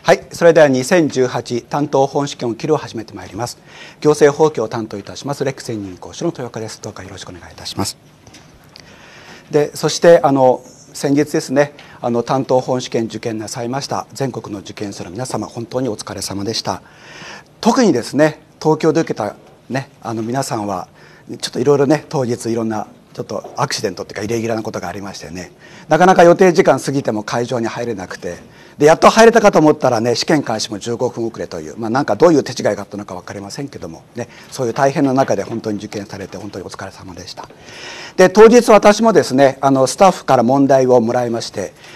はい、それでは2018担当本試験を切るを始めてまいります。行政法規を担当いたしますレック専任講師の豊岡です。どうかよろしくお願いいたします。で、そして先日ですね、担当本試験受験なさいました全国の受験生の皆様、本当にお疲れ様でした。特にですね、東京で受けたね、皆さんはちょっといろいろね、当日いろんなちょっとアクシデントっていうかイレギュラーなことがありましてね、なかなか予定時間過ぎても会場に入れなくて、でやっと入れたかと思ったらね、試験開始も15分遅れという、なんかどういう手違いがあったのか分かりませんけどもね、そういう大変な中で本当に受験されて本当にお疲れ様でした。で、当日私もですね、スタッフから問題をもらいまして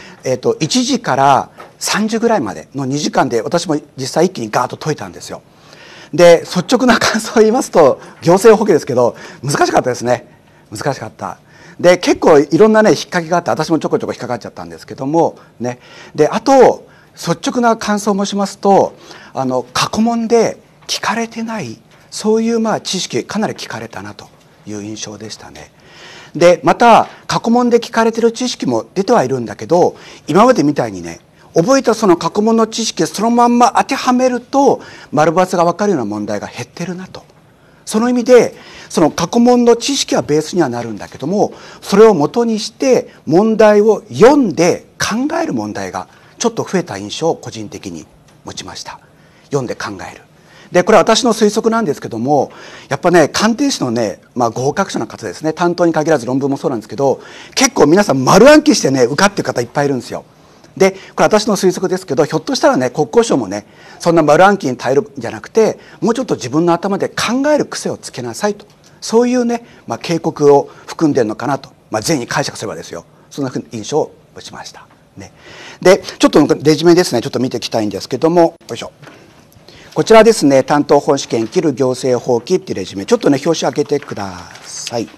、1時から3時ぐらいまでの2時間で私も実際一気にガーッと解いたんですよ。で、率直な感想を言いますと、行政法規ですけど難しかったですね。難しかった。で、結構いろんなね引っ掛けがあって、私もちょこちょこ引っかかっちゃったんですけどもね。で、あと率直な感想を申しますと、過去問で聞かれてないそういう知識かなり聞かれたなという印象でしたね。で、また過去問で聞かれてる知識も出てはいるんだけど、今までみたいにね、覚えたその過去問の知識をそのまんま当てはめると丸×が分かるような問題が減ってるなと。その意味でその過去問の知識はベースにはなるんだけども、それを元にして問題を読んで考える問題がちょっと増えた印象を個人的に持ちました。読んで考える。で、これは私の推測なんですけども、やっぱね、鑑定士のね、合格者の方ですね、担当に限らず論文もそうなんですけど、結構皆さん丸暗記してね受かってる方いっぱいいるんですよ。で、これ私の推測ですけど、ひょっとしたらね、国交省もね、そんな丸暗記に頼るんじゃなくて、もうちょっと自分の頭で考える癖をつけなさいと、そういうね、警告を含んでるのかなと、善意に解釈すればですよ、そんな印象を持ちましたね。で、ちょっとレジュメですね、ちょっと見ていきたいんですけども、よいしょ。こちらですね、担当本試験切る行政法規っていうレジュメ、ちょっとね表紙開けてください。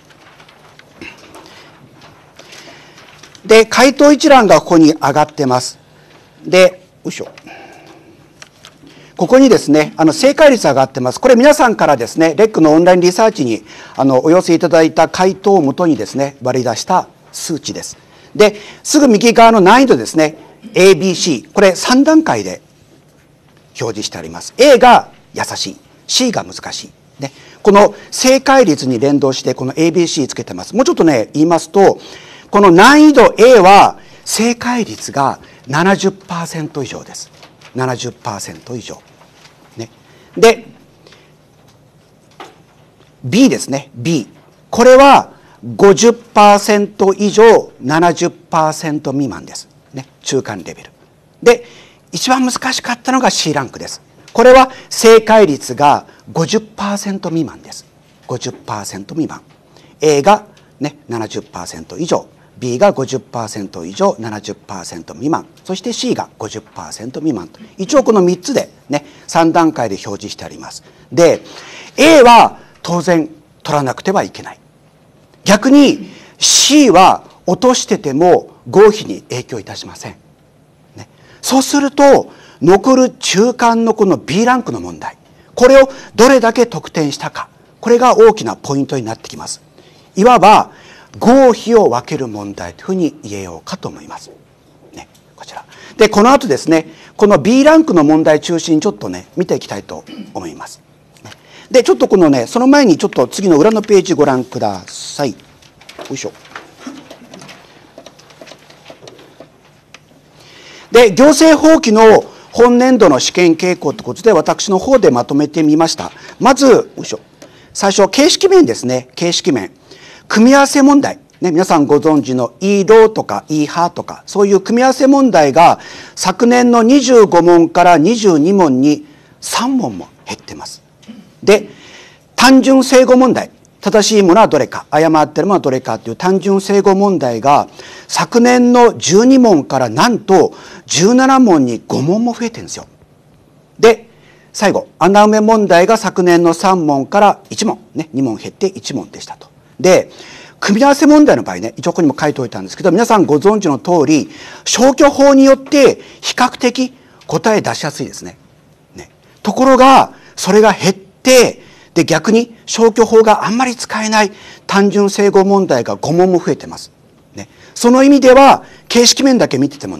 で、回答一覧がここに上がってます。で、よいしょ。ここにですね、正解率上がってます。これ皆さんからですね、レックのオンラインリサーチにお寄せいただいた回答をもとにですね、割り出した数値です。で、すぐ右側の難易度ですね、ABC、これ3段階で表示してあります。A が優しい、C が難しい。ね、この正解率に連動してこの ABC つけてます。もうちょっとね、言いますと、この難易度 A は正解率が 70% 以上です。70% 以上。ね、で、B ですね、B。これは 50% 以上 70% 未満です。ね、中間レベル。で、一番難しかったのが C ランクです。これは正解率が 50% 未満です。50% 未満。A が、ね、70% 以上。B が 50% 以上、70% 未満。そして C が 50% 未満と。一応この3つで、ね、3段階で表示してあります。で、A は当然取らなくてはいけない。逆に C は落としてても合否に影響いたしません。そうすると残る中間のこの B ランクの問題、これをどれだけ得点したか、これが大きなポイントになってきます。いわば合否を分ける問題というふうに言えようかと思います。ね、こちらで、この後ですね、この B ランクの問題中心にちょっとね見ていきたいと思います。で、ちょっとこのね、その前にちょっと次の裏のページご覧ください。よいしょ。で、行政法規の本年度の試験傾向ということで、私の方でまとめてみました。まず、よいしょ。最初、形式面ですね。形式面。組み合わせ問題。ね、皆さんご存知の E ローとか E ハーとか、そういう組み合わせ問題が昨年の25問から22問に3問も減ってます。で、単純整合問題。正しいものはどれか、誤っているものはどれかという単純整合問題が昨年の12問からなんと17問に5問も増えてるんですよ。で、最後、穴埋め問題が昨年の3問から1問、ね、2問減って1問でしたと。で、組み合わせ問題の場合ね、一応ここにも書いておいたんですけど、皆さんご存知の通り、消去法によって比較的答え出しやすいですね。ところが、それが減って、で、逆に消去法があんまり使えない単純整合問題が5問も増えてます。ね、その意味では、形式面だけ見ててもね、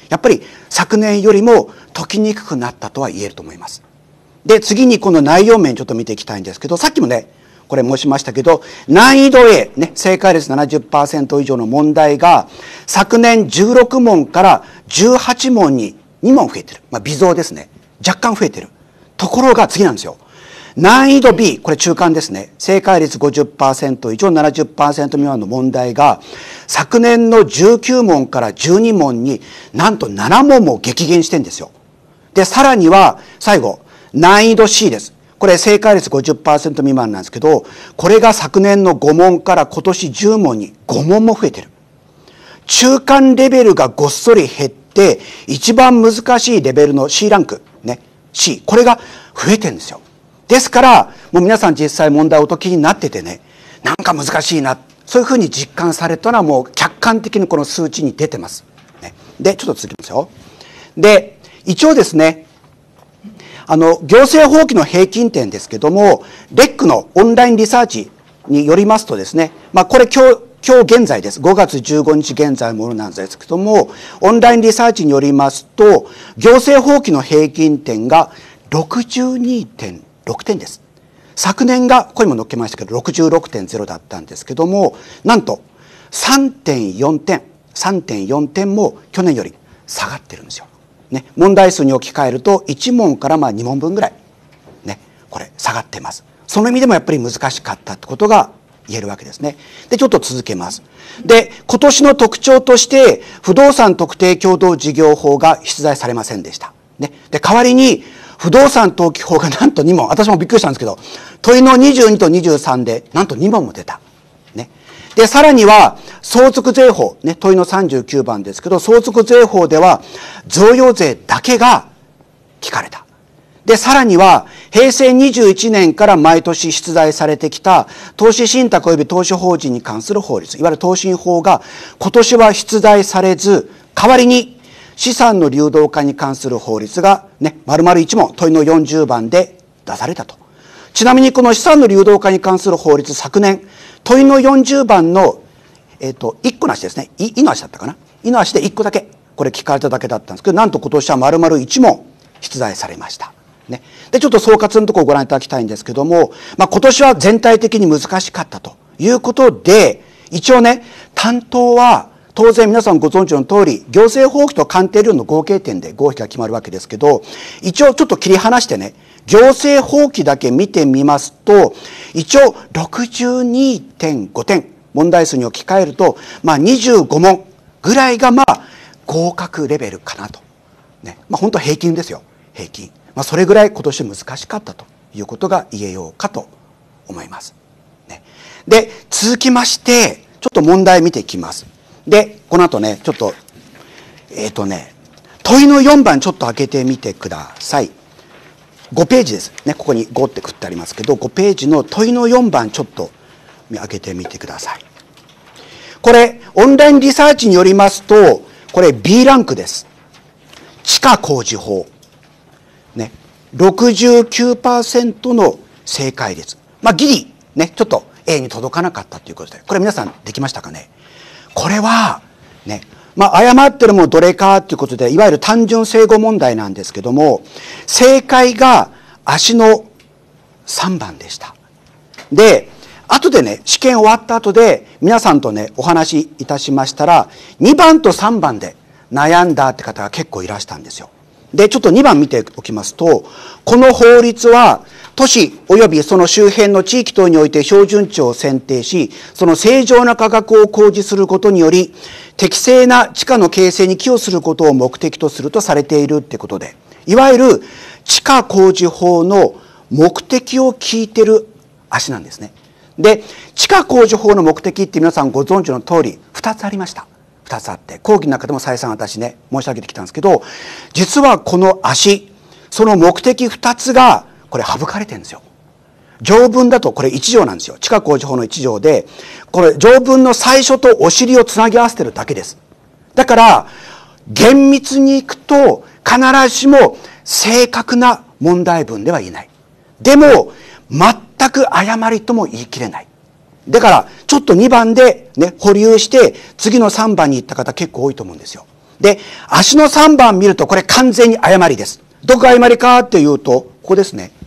やっぱり昨年よりも解きにくくなったとは言えると思います。で、次にこの内容面ちょっと見ていきたいんですけど、さっきもね、これ申しましたけど、難易度 A、ね、正解率 70% 以上の問題が、昨年16問から18問に2問増えてる。微増ですね。若干増えてる。ところが次なんですよ。難易度 B、これ中間ですね。正解率 50% 以上 70% 未満の問題が、昨年の19問から12問になんと7問も激減してんですよ。で、さらには最後、難易度 C です。これ正解率 50% 未満なんですけど、これが昨年の5問から今年10問に5問も増えてる。中間レベルがごっそり減って、一番難しいレベルの C ランク、ね、C、これが増えてるんですよ。ですから、もう皆さん実際問題をお解きになっててね、なんか難しいな、そういうふうに実感されたのはもう客観的にこの数値に出てます。ね、で、ちょっと続きますよ。で、一応ですね、行政法規の平均点ですけども、レックのオンラインリサーチによりますとですね、これ今日現在です。5月15日現在のものなんですけども、オンラインリサーチによりますと、行政法規の平均点が 62.6 点です。昨年が、これも載っけましたけど、66.0 だったんですけども、なんと 3.4 点も去年より下がってるんですよ。ね、問題数に置き換えると1問から2問分ぐらい、ね、これ下がってます。その意味でもやっぱり難しかったってことが言えるわけですね。で、ちょっと続けます。で、今年の特徴として不動産特定共同事業法が出題されませんでした。ね、で、代わりに不動産登記法がなんと2問、私もびっくりしたんですけど、問いの22と23でなんと2問も出た。ね。で、さらには、相続税法、ね、問いの39番ですけど、相続税法では、贈与税だけが聞かれた。で、さらには、平成21年から毎年出題されてきた、投資信託及び投資法人に関する法律、いわゆる投信法が、今年は出題されず、代わりに、資産の流動化に関する法律が、ね、丸々1問、問いの40番で出されたと。ちなみに、この資産の流動化に関する法律、昨年、問いの40番の、1個なしですね。いの足だったかな。いの足で1個だけ、これ聞かれただけだったんですけど、なんと今年は丸々1問出題されました。ね。で、ちょっと総括のところをご覧いただきたいんですけども、今年は全体的に難しかったということで、一応ね、担当は、当然皆さんご存知の通り、行政法規と鑑定量の合計点で合否が決まるわけですけど、一応ちょっと切り離してね、行政法規だけ見てみますと、一応 62.5 点、問題数に置き換えると、25問ぐらいが合格レベルかなと。ね。本当平均ですよ。平均。それぐらい今年難しかったということが言えようかと思います。ね。で、続きまして、ちょっと問題見ていきます。で、この後ね、ちょっと、問いの4番ちょっと開けてみてください。5ページです。ね、ここに5って振ってありますけど、5ページの問いの4番ちょっと開けてみてください。これ、オンラインリサーチによりますと、これ B ランクです。地下工事法。ね、69% の正解率。ギリ、ね、ちょっと A に届かなかったということで、これ皆さんできましたかね。これは、ね、誤ってるもどれかということで、いわゆる単純正誤問題なんですけども、正解が足の3番でした。で、後でね、試験終わった後で、皆さんとね、お話しいたしましたら、2番と3番で悩んだって方が結構いらしたんですよ。で、ちょっと2番見ておきますと、この法律は、都市及びその周辺の地域等において標準値を選定し、その正常な価格を公示することにより、適正な地価の形成に寄与することを目的とするとされているってことで、いわゆる地価工事法の目的を聞いてる足なんですね。で、地価工事法の目的って皆さんご存知の通り、2つありました。2つあって、講義の中でも再三私ね、申し上げてきたんですけど、実はこの足、その目的2つが、これ省かれてるんですよ。条文だとこれ1条なんですよ。地価工事法の1条で、これ条文の最初とお尻をつなぎ合わせてるだけです。だから、厳密にいくと、必ずしも正確な問題文では言えない。でも、全く誤りとも言い切れない。だから、ちょっと2番でね、保留して、次の3番に行った方結構多いと思うんですよ。 で、足の3番見るとこれ完全に誤りです。どこが誤りかっていうと、ここですね。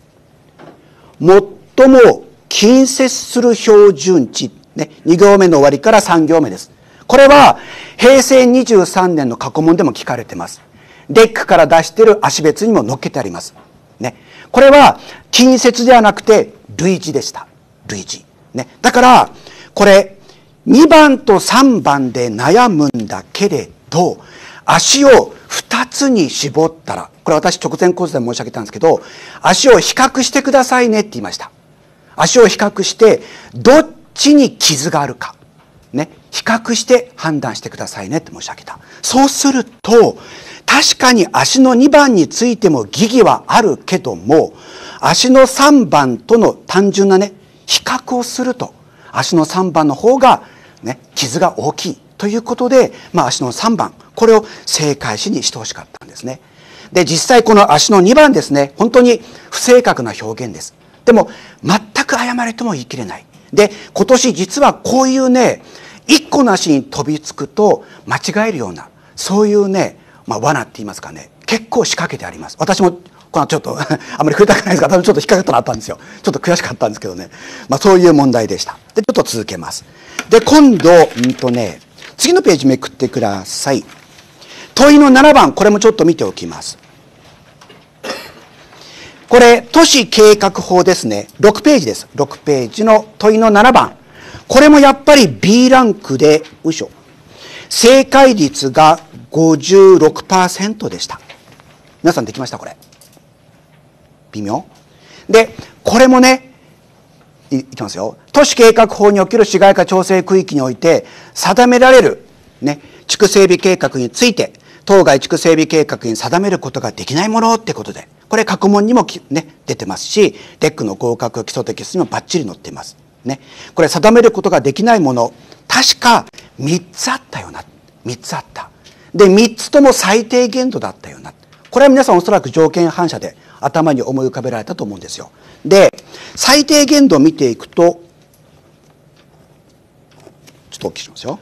最も近接する標準値。ね、2行目の終わりから3行目です。これは平成23年の過去問でも聞かれてます。デックから出している足別にも載っけてあります。ね。これは近接ではなくて類似でした。類似。ね。だから、これ、2番と3番で悩むんだけれど、足を2つに絞ったら、これ私直前講座で申し上げたんですけど、足を比較してくださいねって言いました。足を比較して、どっちに傷があるか。ね。比較して判断してくださいねって申し上げた。そうすると、確かに足の2番についても疑義はあるけども、足の3番との単純なね、比較をすると、足の3番の方がね、傷が大きいということで、足の3番、これを正解詞にしてほしかったんですね。で、実際この足の2番ですね、本当に不正確な表現です。でも、全く誤りとも言い切れない。で、今年実はこういうね、一個の足に飛びつくと間違えるような、そういうね、罠って言いますかね、結構仕掛けてあります。私も、このちょっと、あまり触れたくないですが、私もちょっと引っかかったのあったんですよ。ちょっと悔しかったんですけどね。そういう問題でした。で、ちょっと続けます。で、今度、次のページめくってください。問いの7番、これもちょっと見ておきます。これ、都市計画法ですね。6ページです。6ページの問いの7番。これもやっぱり B ランクで、よいしょ。正解率が56% でした。皆さんできましたこれ。微妙で、これもね、いきますよ。都市計画法における市街化調整区域において定められる、ね、地区整備計画について、当該地区整備計画に定めることができないものってことで、これ過去問にもね、出てますし、デックの合格基礎テキストにもバッチリ載っています。ね。これ定めることができないもの、確か3つあったような。3つあった。で、3つとも最低限度だったような。これは皆さんおそらく条件反射で頭に思い浮かべられたと思うんですよ。で、最低限度を見ていくと、ちょっと大きくしますよ。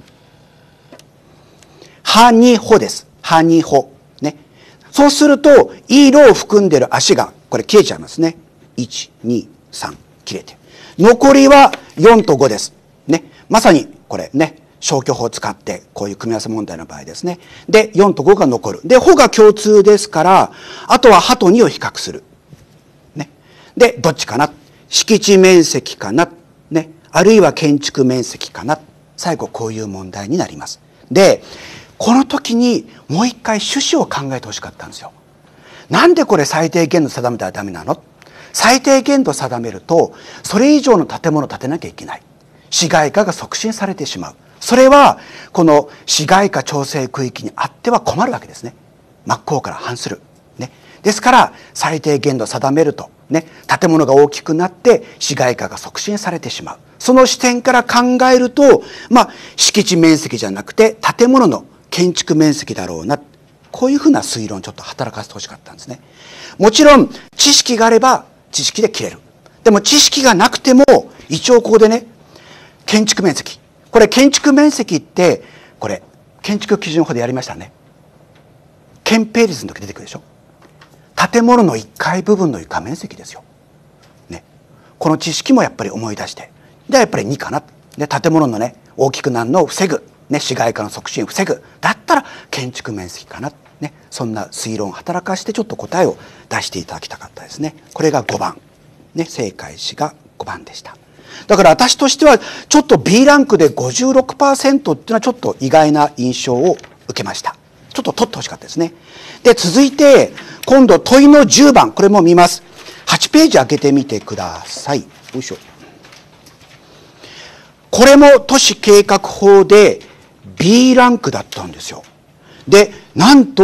はにほです。はにほ。ね。そうすると、色を含んでる足が、これ消えちゃいますね。1、2、3、切れて。残りは4と5です。ね。まさに、これね。消去法を使って、こういう組み合わせ問題の場合ですね。で、4と5が残る。で、ほが共通ですから、あとははと2を比較する。ね。で、どっちかな。敷地面積かな。ね。あるいは建築面積かな。最後、こういう問題になります。で、この時にもう一回趣旨を考えてほしかったんですよ。なんでこれ最低限度定めたらダメなの？最低限度定めると、それ以上の建物を建てなきゃいけない。市街化が促進されてしまう。それは、この市街化調整区域にあっては困るわけですね。真っ向から反する。ね。ですから、最低限度を定めると、ね、建物が大きくなって市街化が促進されてしまう。その視点から考えると、敷地面積じゃなくて建物の建築面積だろうな。こういうふうな推論をちょっと働かせてほしかったんですね。もちろん、知識があれば知識で切れる。でも知識がなくても、一応ここでね、建築面積。これ建築面積って、これ、建築基準法でやりましたね。建蔽率の時出てくるでしょ。建物の1階部分の床面積ですよ。ね。この知識もやっぱり思い出して。で、やっぱり2かな。で、建物のね、大きくなるのを防ぐ。ね、市街化の促進を防ぐ。だったら建築面積かな。ね。そんな推論を働かしてちょっと答えを出していただきたかったですね。これが5番。ね、正解詞が5番でした。だから私としてはちょっと B ランクで 56% っていうのはちょっと意外な印象を受けました。ちょっと取ってほしかったですね。で、続いて今度問いの10番、これも見ます。8ページ開けてみてください。よいしょ。これも都市計画法で B ランクだったんですよ。で、なんと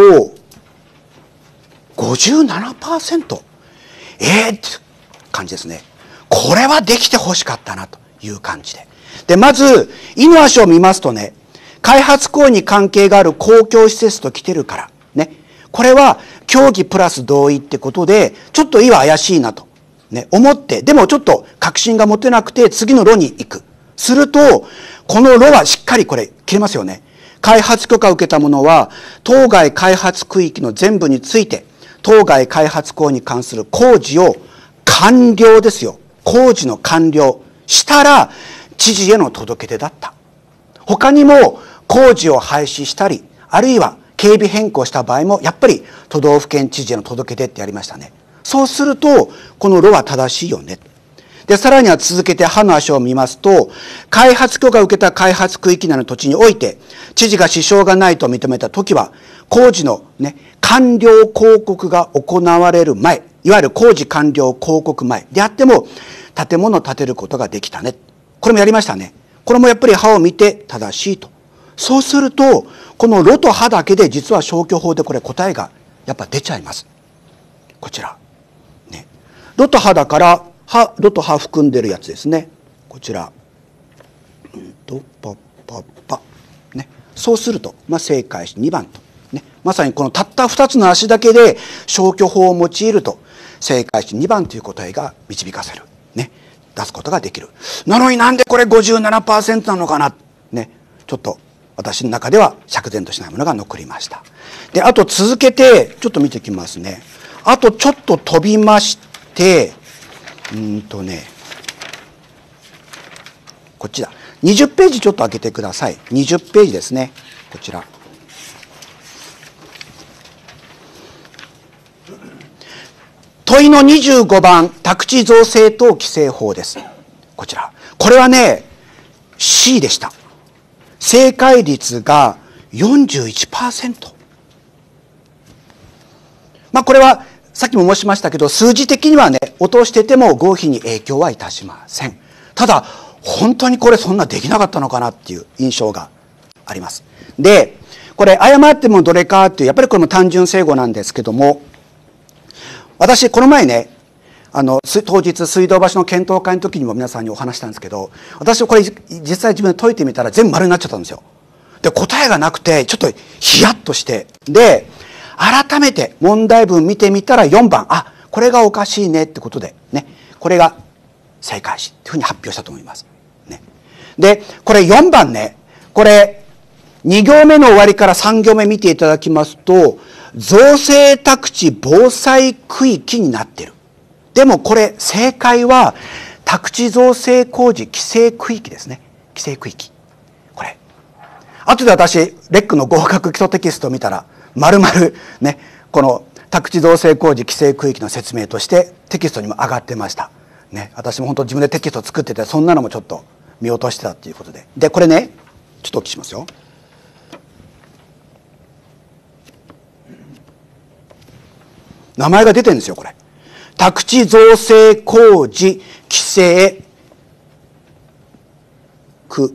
57%。って感じですね。これはできてほしかったなという感じで。で、まず、イの足を見ますとね、開発行為に関係がある公共施設と来てるから、ね。これは、協議プラス同意ってことで、ちょっとイは怪しいなと、ね、思って、でもちょっと確信が持てなくて、次のロに行く。すると、このロはしっかりこれ、切れますよね。 開発許可を受けた者は、当該開発区域の全部について、当該開発行為に関する工事を完了ですよ。工事の完了したら、知事への届け出だった。他にも工事を廃止したり、あるいは警備変更した場合も、やっぱり都道府県知事への届け出ってやりましたね。そうすると、この路は正しいよね。で、さらには続けて歯の足を見ますと、開発許可を受けた開発区域内の土地において、知事が支障がないと認めたときは、工事のね、完了広告が行われる前、いわゆる工事完了広告前であっても、建物を建てることができたね。これもやりましたね。これもやっぱり歯を見て正しいと。そうすると、この路と歯だけで実は消去法でこれ答えがやっぱ出ちゃいます。こちら。ね。路と歯だから、路と歯含んでるやつですね。こちら。ね。そうすると、正解し2番と。ね。まさにこのたった2つの足だけで消去法を用いると、正解し2番という答えが導かせる。ね。出すことができる。なのになんでこれ 57% なのかな。ね。ちょっと私の中では釈然としないものが残りました。で、あと続けて、ちょっと見ていきますね。あとちょっと飛びまして、こっちだ。20ページちょっと開けてください。20ページですね。こちら。問いの25番、宅地造成等規制法です。こちら。これはね、C でした。正解率が 41%。これは、さっきも申しましたけど、数字的にはね、落としてても合否に影響はいたしません。ただ、本当にこれそんなできなかったのかなっていう印象があります。で、これ誤ってもどれかっていう、やっぱりこれも単純整合なんですけども、私、この前ね、当日、水道橋の検討会の時にも皆さんにお話したんですけど、私これ実際自分で解いてみたら全部丸になっちゃったんですよ。で、答えがなくて、ちょっとヒヤッとして、で、改めて問題文見てみたら4番、これがおかしいねってことで、ね、これが正解し、というふうに発表したと思います。ね。で、これ4番ね、これ、2行目の終わりから3行目見ていただきますと、造成宅地防災区域になっている。でもこれ、正解は、宅地造成工事規制区域ですね。規制区域。これ。後で私、レックの合格基礎テキストを見たら、丸々ね、この宅地造成工事規制区域の説明としてテキストにも上がってました。ね、私も本当自分でテキスト作ってて、そんなのもちょっと見落としてたっていうことで。で、これね、ちょっとお聞きしますよ。名前が出てるんですよ、これ。宅地造成工事規制区。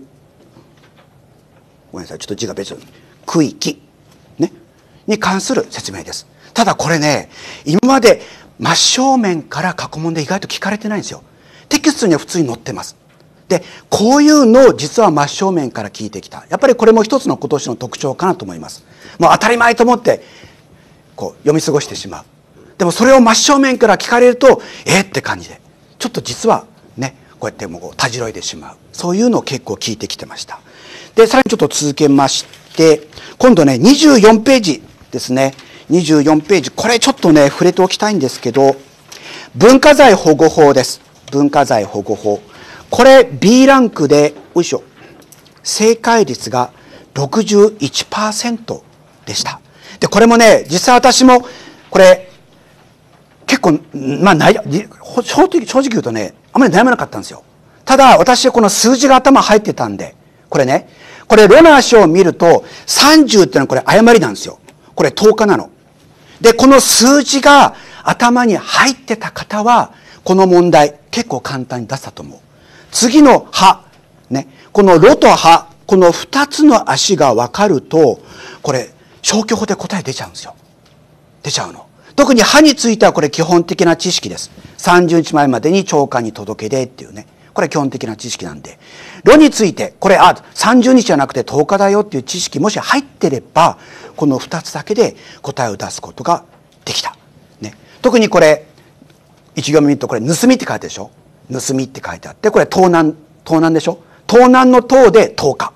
ごめんなさい、ちょっと字が別に。区域。ね。に関する説明です。ただこれね、今まで真正面から過去問で意外と聞かれてないんですよ。テキストには普通に載ってます。で、こういうのを実は真正面から聞いてきた。やっぱりこれも一つの今年の特徴かなと思います。もう当たり前と思って、読み過ごしてしまう。でもそれを真正面から聞かれると、って感じで。ちょっと実はね、こうやってもうたじろいでしまう。そういうのを結構聞いてきてました。で、さらにちょっと続けまして、今度ね、24ページですね。24ページ。これちょっとね、触れておきたいんですけど、文化財保護法です。文化財保護法。これ B ランクで、よいしょ。正解率が 61% でした。で、これもね、実際私も、これ、結構、正直言うとね、あまり悩まなかったんですよ。ただ、私はこの数字が頭入ってたんで、これね、これ、ロの足を見ると、30っていうのはこれ誤りなんですよ。これ10日なの。で、この数字が頭に入ってた方は、この問題、結構簡単に出せたと思う。次の歯、ね、このロと歯、この2つの足が分かると、これ、消去法で答え出ちゃうんですよ。出ちゃうの。特に歯についてはこれ基本的な知識です。30日前までに長官に届け出っていうね。これ基本的な知識なんで。ロについて、これ、30日じゃなくて10日だよっていう知識もし入ってれば、この2つだけで答えを出すことができた。ね。特にこれ、一行目見るとこれ、盗みって書いてあるでしょ。盗みって書いてあって、これ盗難でしょ。盗難の盗で10日。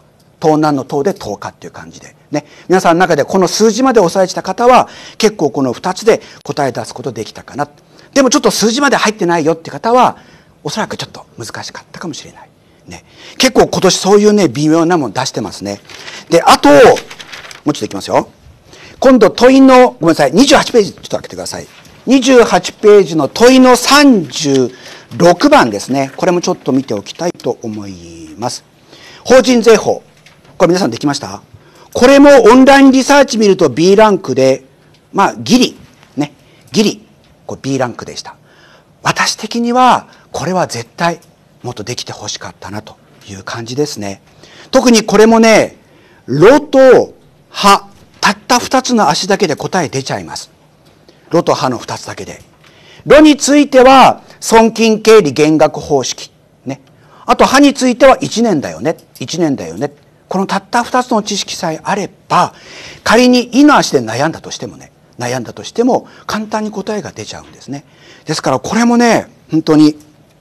盗難の盗で10日っていう感じでね、皆さんの中でこの数字まで押さえてた方は結構この2つで答え出すことできたかな。でもちょっと数字まで入ってないよって方はおそらくちょっと難しかったかもしれないね。結構今年そういうね微妙なもの出してますね。であともうちょっといきますよ。今度問いのごめんなさい28ページちょっと開けてください。28ページの問いの36番ですね。これもちょっと見ておきたいと思います。法人税法、これ皆さんできました？これもオンラインリサーチ見ると B ランクで、ギリこれ B ランクでした。私的にはこれは絶対もっとできてほしかったなという感じですね。特にこれもね、ロとハ、たった2つの足だけで答え出ちゃいます。ロとハの2つだけで。ロについては損金経理減額方式ね。あとハについては1年だよね。1年だよね。このたった2つの知識さえあれば、仮にイの足で悩んだとしても簡単に答えが出ちゃうんですね。ですからこれもね、本当に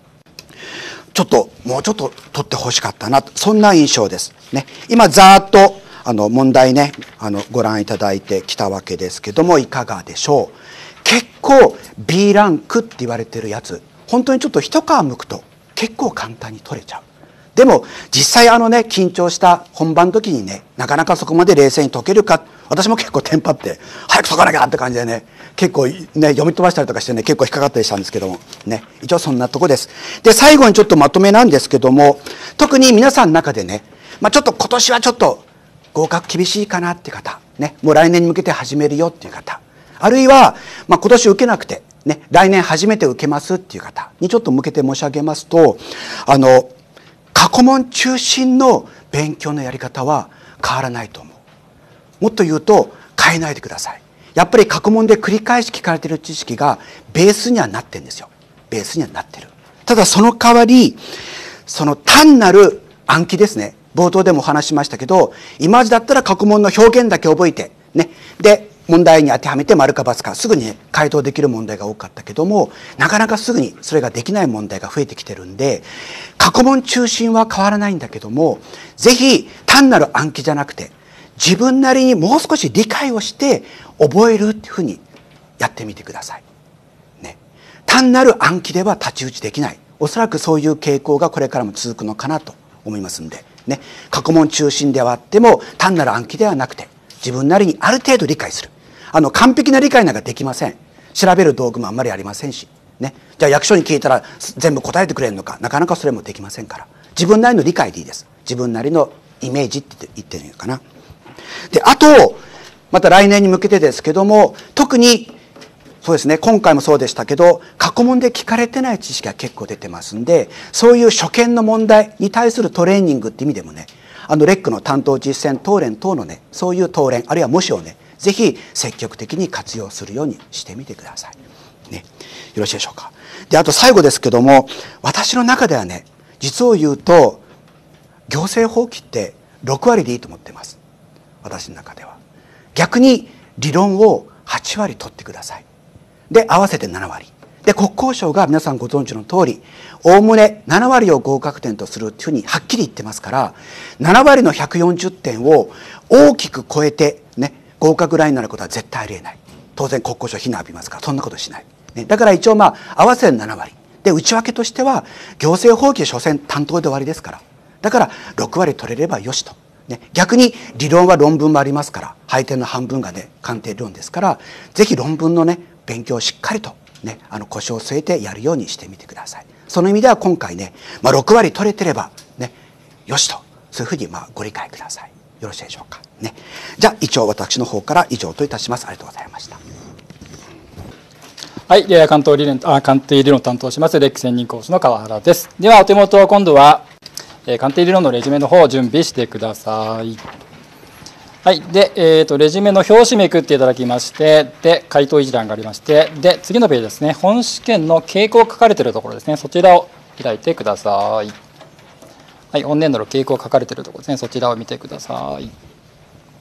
もうちょっと取ってほしかったな、そんな印象ですね。今ざーっと問題ねご覧いただいてきたわけですけども、いかがでしょう。結構 B ランクって言われてるやつ、本当にちょっと一皮むくと結構簡単に取れちゃう。でも実際緊張した本番の時にね、なかなかそこまで冷静に解けるか、私も結構テンパって早く解かなきゃって感じでね、結構ね読み飛ばしたりとかしてね、結構引っかかったりしたんですけどもね、一応そんなとこです。で最後にちょっとまとめなんですけども、特に皆さんの中でね、ちょっと今年はちょっと合格厳しいかなっていう方ね、もう来年に向けて始めるよっていう方、あるいは今年受けなくてね、来年初めて受けますっていう方にちょっと向けて申し上げますと、過去問中心の勉強のやり方は変わらないと思う。もっと言うと変えないでください。やっぱり過去問で繰り返し聞かれている知識がベースにはなってるんですよ。ベースにはなってる。ただその代わり、その単なる暗記ですね。冒頭でもお話ししましたけど、今までだったら過去問の表現だけ覚えてね、で問題に当てはめて丸か×かすぐにね回答できる問題が多かったけども、なかなかすぐにそれができない問題が増えてきてるんで、過去問中心は変わらないんだけども、ぜひ単なる暗記じゃなくて自分なりにもう少し理解をして覚えるっていうふうにやってみてください、ね、単なる暗記では太刀打ちできない。おそらくそういう傾向がこれからも続くのかなと思いますんで、ね、過去問中心ではあっても単なる暗記ではなくて自分なりにある程度理解する。完璧な理解なんかできません。調べる道具もあんまりありませんし、ね、じゃあ役所に聞いたら全部答えてくれるのか、なかなかそれもできませんから、自分なりの理解でいいです。自分なりのイメージって言ってるのかな。であとまた来年に向けてですけども、特にそうですね、今回もそうでしたけど過去問で聞かれてない知識が結構出てますんで、そういう初見の問題に対するトレーニングって意味でもね、レックの担当実践答練等のね、そういう答練あるいは模試をね、ぜひ積極的に活用するようにしてみてください、ね、よろしいでしょうか。であと最後ですけども、私の中ではね、実を言うと行政法規って6割でいいと思ってます。私の中では逆に理論を8割取ってください。で合わせて7割で、国交省が皆さんご存知の通りおおむね7割を合格点とするっていうふうにはっきり言ってますから、7割の140点を大きく超えてね合格ラインになることは絶対ありえない。当然国交省非難浴びますから、そんなことしない、ね、だから一応合わせる7割で、内訳としては行政法規所詮担当で終わりですから、だから6割取れればよしと、ね、逆に理論は論文もありますから、配点の半分がね鑑定理論ですから、ぜひ論文のね勉強をしっかりとね腰を据えてやるようにしてみてください。その意味では今回ね、6割取れてればねよしと、そういうふうにご理解ください。よろしいでしょうかね。じゃあ一応私の方から以上といたします。ありがとうございました。 はい、では鑑定理論を担当しますレック専任講師の川原です。ではお手元今度は鑑定理論のレジュメの方を準備してください。はい、で、レジュメの表紙めくっていただきまして、で回答一覧がありまして、で次のページですね、本試験の傾向が書かれているところですね、そちらを開いてください。はい、本年度の傾向が書かれているところですね、そちらを見てください。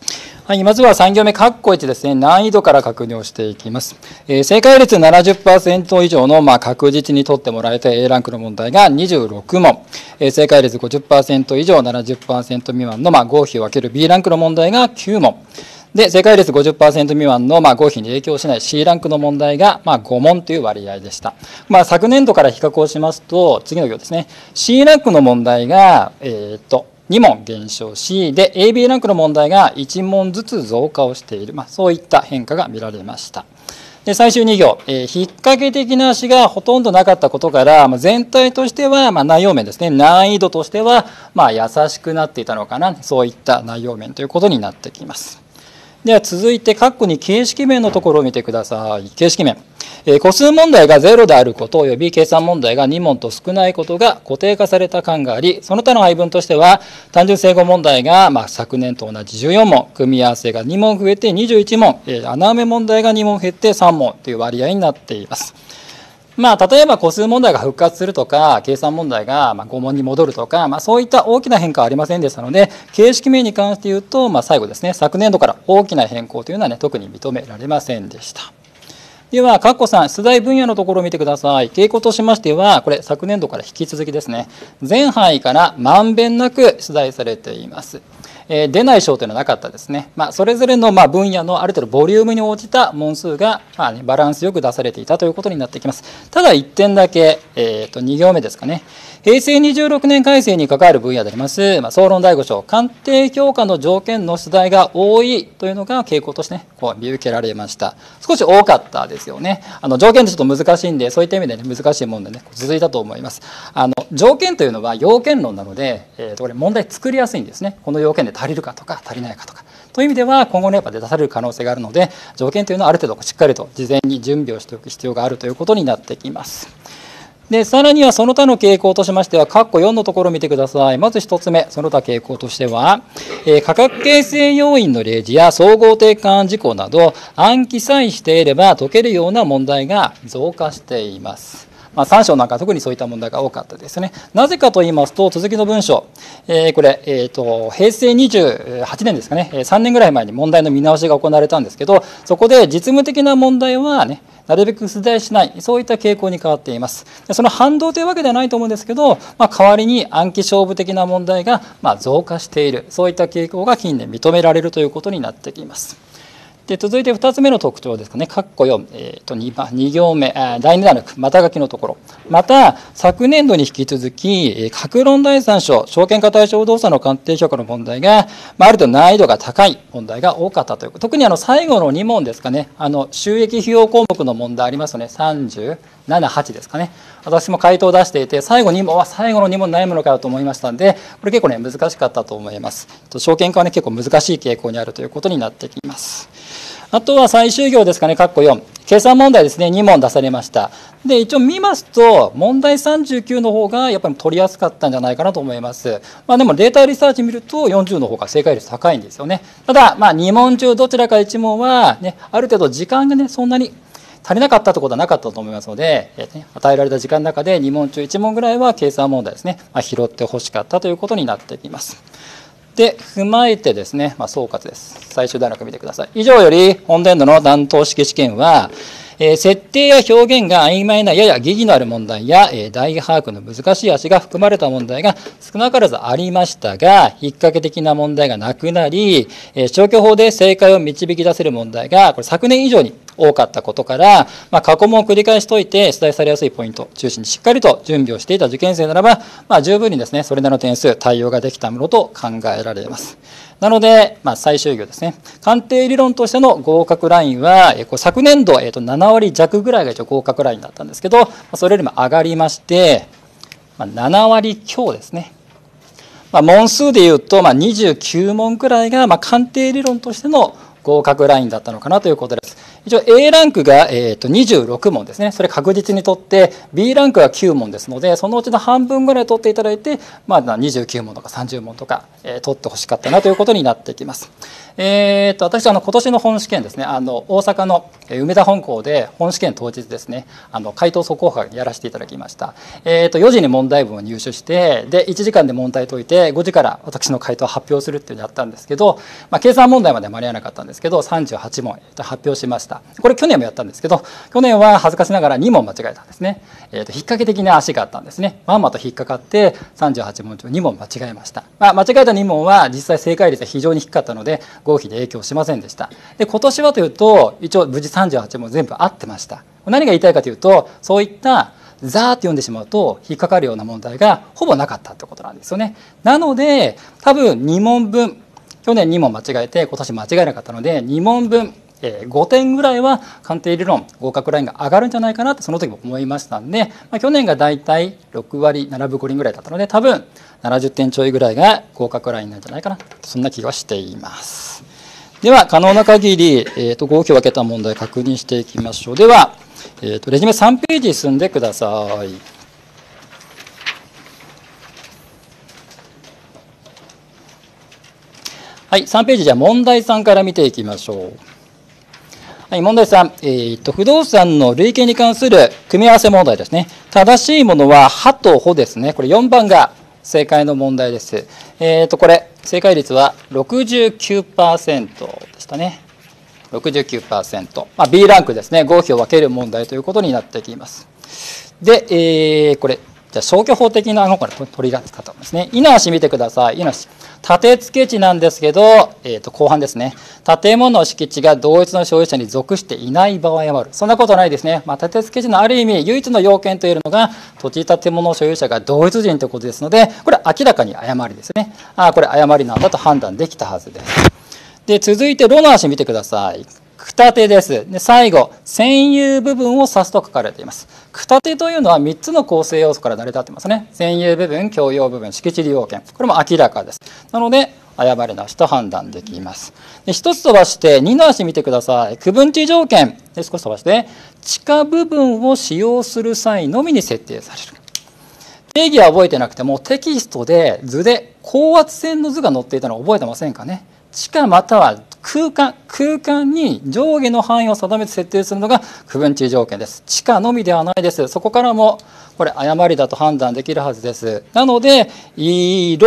はい、まずは3行目、括弧1ですね、難易度から確認をしていきます。正解率 70% 以上の、確実に取ってもらえた A ランクの問題が26問、正解率 50% 以上 70% 未満の、合否を分ける B ランクの問題が9問。で、正解率 50% 未満の、合否に影響しない C ランクの問題が、5問という割合でした。昨年度から比較をしますと、次の行ですね、C ランクの問題が、2問減少し、で、AB ランクの問題が1問ずつ増加をしている、そういった変化が見られました。で、最終2行、引っ掛け的な足がほとんどなかったことから、全体としては、内容面ですね、難易度としては、優しくなっていたのかな、そういった内容面ということになってきます。では続いて、括弧に形式面のところを見てください。形式面。個数問題が0であること及び計算問題が2問と少ないことが固定化された感があり、その他の配分としては、単純整合問題が昨年と同じ14問、組み合わせが2問増えて21問、穴埋め問題が2問減って3問という割合になっています。例えば個数問題が復活するとか、計算問題が5問に戻るとか、そういった大きな変化はありませんでしたので、形式面に関して言うと、最後ですね、昨年度から大きな変更というのは、特に認められませんでした。では、括弧3、出題分野のところを見てください。傾向としましては、これ、昨年度から引き続きですね、全範囲からまんべんなく出題されています。出ない章というのはなかったですね。それぞれの分野のある程度ボリュームに応じた問数がバランスよく出されていたということになってきます。ただ1点だけ、2行目ですかね。平成26年改正に関わる分野であります、総論第5章、鑑定評価の条件の出題が多いというのが傾向としてね、見受けられました。少し多かったですよね。条件でちょっと難しいんで、そういった意味でね、難しい問題ね、続いたと思います。条件というのは要件論なので、これ問題作りやすいんですね。この要件で足りるかとか足りないかとか。という意味では、今後のやっぱ出される可能性があるので、条件というのはある程度しっかりと事前に準備をしておく必要があるということになってきます。で、さらにはその他の傾向としましては、括弧4のところを見てください。まず1つ目、その他傾向としては、価格形成要因の例示や総合定款事項など、暗記さえしていれば解けるような問題が増加しています。3章なんか特にそういった問題が多かったですね。なぜかと言いますと、続きの文章、これ、平成28年ですかね、3年ぐらい前に問題の見直しが行われたんですけど、そこで実務的な問題はね、なるべく出題しない、そういった傾向に変わっています。その反動というわけではないと思うんですけど、代わりに暗記勝負的な問題が増加している、そういった傾向が近年認められるということになってきます。で、続いて2つ目の特徴ですかね、括弧4、2行目、第2段落、また書きのところ。また、昨年度に引き続き、各論第3章、証券化対象動作の鑑定評価の問題が、ある程度難易度が高い問題が多かったということ。特に最後の2問ですかね、収益費用項目の問題ありますよね、37、8ですかね。私も回答を出していて、最後の2問悩むのかよと思いましたので、これ結構ね、難しかったと思います。証券化はね、結構難しい傾向にあるということになってきます。あとは最終行ですかね、括弧4。計算問題ですね、2問出されました。で、一応見ますと、問題39の方がやっぱり取りやすかったんじゃないかなと思います。でもデータリサーチ見ると40の方が正解率高いんですよね。ただ、2問中どちらか1問はね、ある程度時間がね、そんなに足りなかったということはなかったと思いますので、与えられた時間の中で2問中1問ぐらいは計算問題ですね、拾ってほしかったということになってきます。で、踏まえてですね、総括です。最終段落見てください。以上より本年度の担当式試験は、設定や表現が曖昧なやや疑義のある問題や、代把握の難しい足が含まれた問題が少なからずありましたが、引っ掛け的な問題がなくなり、消去法で正解を導き出せる問題が、これ昨年以上に多かったことから、過去問を繰り返し解いて出題されやすいポイントを中心にしっかりと準備をしていた受験生ならば、十分にですね、それなりの点数、対応ができたものと考えられます。なので、最終行ですね。鑑定理論としての合格ラインは、昨年度、7割弱ぐらいが一応合格ラインだったんですけど、それよりも上がりまして、7割強ですね。問数でいうと、29問くらいが、鑑定理論としての合格ラインだったのかなということです。 一応 A ランクが26問ですね。それ確実に取って、B ランクが9問ですので、そのうちの半分ぐらい取っていただいて、29問とか30問とか取ってほしかったなということになってきます。私今年の本試験ですね、大阪の梅田本校で本試験当日ですね、回答速報班やらせていただきました。4時に問題文を入手して、で1時間で問題解いて、5時から私の回答を発表するっていうのをやったんですけど、計算問題まで間に合わなかったんですけど、38問発表しました。これ去年もやったんですけど、去年は恥ずかしながら2問間違えたんですね。引っ掛け的な足があったんですね。まんまと引っかかって38問中2問間違えました。間違えた2問は実際正解率は非常に低かったので合否で影響しませんでした。で今年はというと一応無事38問全部合ってました。何が言いたいかというと、そういったザーって読んでしまうと引っかかるような問題がほぼなかったってことなんですよね。なので多分2問分、去年2問間違えて今年間違えなかったので2問分5点ぐらいは鑑定理論合格ラインが上がるんじゃないかなってその時も思いましたんで、去年がだいたい6割7分5厘ぐらいだったので多分70点ちょいぐらいが合格ラインなんじゃないかな、そんな気がしています。では可能な限り、合否を分けた問題確認していきましょう。では、レジュメ3ページ進んでください。はい、3ページじゃあ問題3から見ていきましょう。はい、問題3、不動産の累計に関する組み合わせ問題ですね。正しいものははとほですね。これ4番が正解の問題です。これ正解率は 69% でしたね。69%、B ランクですね。合否を分ける問題ということになってきます。で、これじゃあ消去法的な取り方ですね。いなし見てください。いなし建付地なんですけど、後半ですね。建物の敷地が同一の所有者に属していない場合もある。そんなことないですね。建付地のある意味唯一の要件といえるのが土地建物所有者が同一人ということですので、これ明らかに誤りですね。これ誤りなんだと判断できたはずです。で続いてロの足見てください。区立てです。で最後占有部分を指すと書かれています。区立てというのは3つの構成要素から成り立ってますね。占有部分、共用部分、敷地利用権、これも明らかです。なので誤りなしと判断できます。で1つ飛ばして2の足見てください。区分地条件で少し飛ばして地下部分を使用する際のみに設定される。定義は覚えてなくてもテキストで図で高圧線の図が載っていたのを覚えてませんかね。地下または空間に上下の範囲を定めて設定するのが区分地条件です。地下のみではないです。そこからもこれ誤りだと判断できるはずです。なので色